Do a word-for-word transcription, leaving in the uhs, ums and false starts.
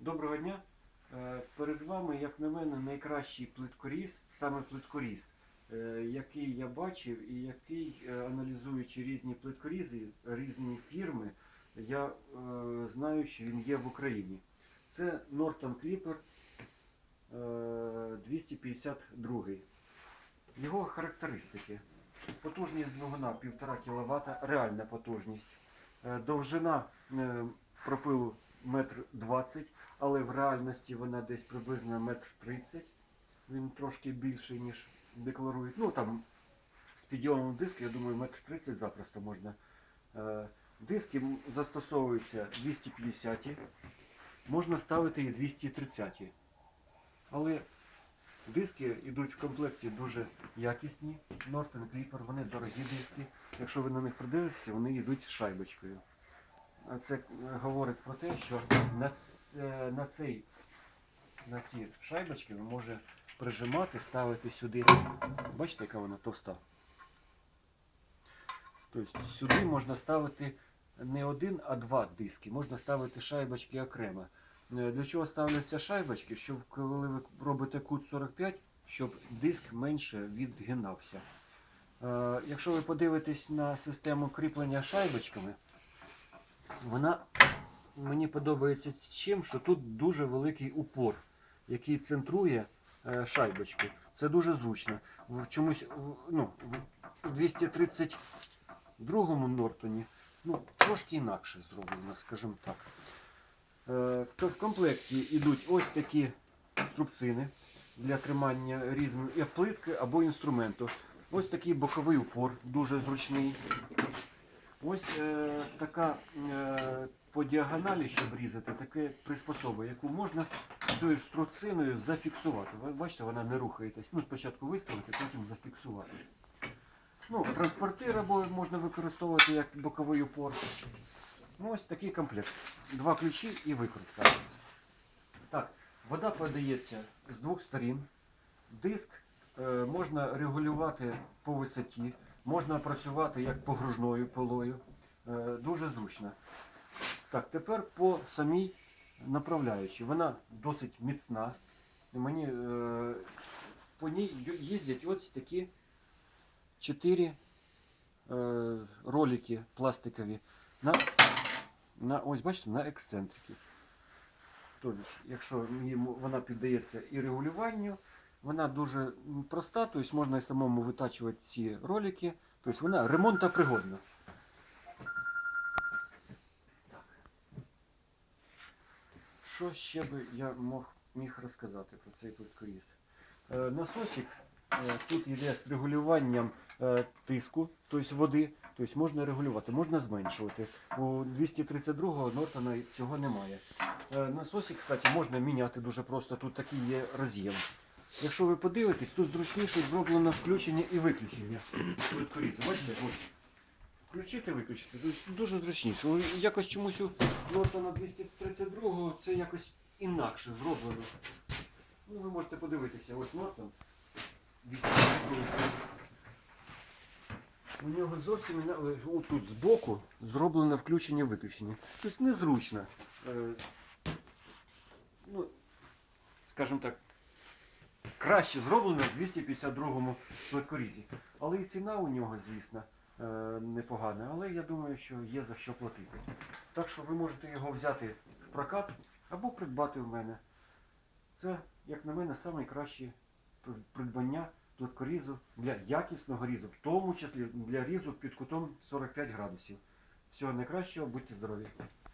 Доброго дня! Е, Перед вами, як на мене, найкращий плиткоріз, саме плиткоріз, е, який я бачив і який, е, аналізуючи різні плиткорізи, різні фірми, я е, знаю, що він є в Україні. Це Norton Clipper е, двісті п'ятдесят два. Його характеристики. Потужність двигуна півтора кіловата, реальна потужність. Е, Довжина е, пропилу метр двадцять, але в реальності вона десь приблизно метр тридцять. Він трошки більший, ніж декларують. Ну там з підйомом диску, я думаю, метр тридцять запросто можна. Е, Диски застосовуються двісті п'ятдесят, можна ставити і двісті тридцять. Але диски йдуть в комплекті дуже якісні. Norton Clipper, вони дорогі диски. Якщо ви на них придивитеся, вони йдуть з шайбочкою. Це говорить про те, що на, на, цей, на ці шайбочки ви можете прижимати, ставити сюди. Бачите, яка вона товста? Тобто сюди можна ставити не один, а два диски. Можна ставити шайбочки окремо. Для чого ставляться шайбочки? Щоб коли ви робите кут сорок п'ять, щоб диск менше відгинався. Якщо ви подивитесь на систему кріплення шайбочками, вона мені подобається чим, що тут дуже великий упор, який центрує е, шайбочки. Це дуже зручно. В чомусь, в, ну, в двісті тридцять другому Нортоні ну, трошки інакше зроблено, скажімо так. Е, в комплекті йдуть ось такі струбцини для тримання різної плитки або інструменту. Ось такий боковий упор, дуже зручний. Ось е, така е, по діагоналі, щоб різати, таке приспособа, яку можна цією струбциною зафіксувати. Ви бачите, вона не рухається. Ну, спочатку виставити, потім зафіксувати. Ну, транспортир або можна використовувати як боковий упор. Ну, ось такий комплект. Два ключі і викрутка. Так, вода подається з двох сторін. Диск е, можна регулювати по висоті. Можна працювати як погружною пилою. Е, дуже зручно. Так, тепер по самій направляючій. Вона досить міцна. Мені, е, по ній їздять ось такі чотири е, ролики пластикові. На, на, ось бачите, на ексцентрики. Тобто, якщо вона піддається і регулюванню, вона дуже проста, тобто можна і самому витачувати ці ролики. Тобто вона ремонтопригодна. Що ще би я мог, міг розказати про цей плиткоріз? Е, насосик е, тут йде з регулюванням е, тиску, тобто води. Тобто можна регулювати, можна зменшувати. У двісті тридцять другого Нортона цього немає. Е, насосик, кстати, можна міняти дуже просто, тут такий є роз'єм. Якщо ви подивитесь, тут зручніше зроблено включення і виключення плиткорізу. Бачите, ось. Включити, виключити. Тут дуже зручніше. Якось чомусь у Нортона двісті тридцять другого це якось інакше зроблено. Ну, ви можете подивитися, ось Нортон двісті тридцять другий. У нього зовсім тут збоку зроблено включення-виключення. Тобто незручно. Ну, скажімо так, краще зроблено в двісті п'ятдесят другому плиткорізі. Але і ціна у нього, звісно, непогана. Але я думаю, що є за що платити. Так що ви можете його взяти в прокат або придбати в мене. Це, як на мене, найкраще придбання плиткорізу для якісного різу, в тому числі для різу під кутом сорок п'ять градусів. Всього найкращого, будьте здорові!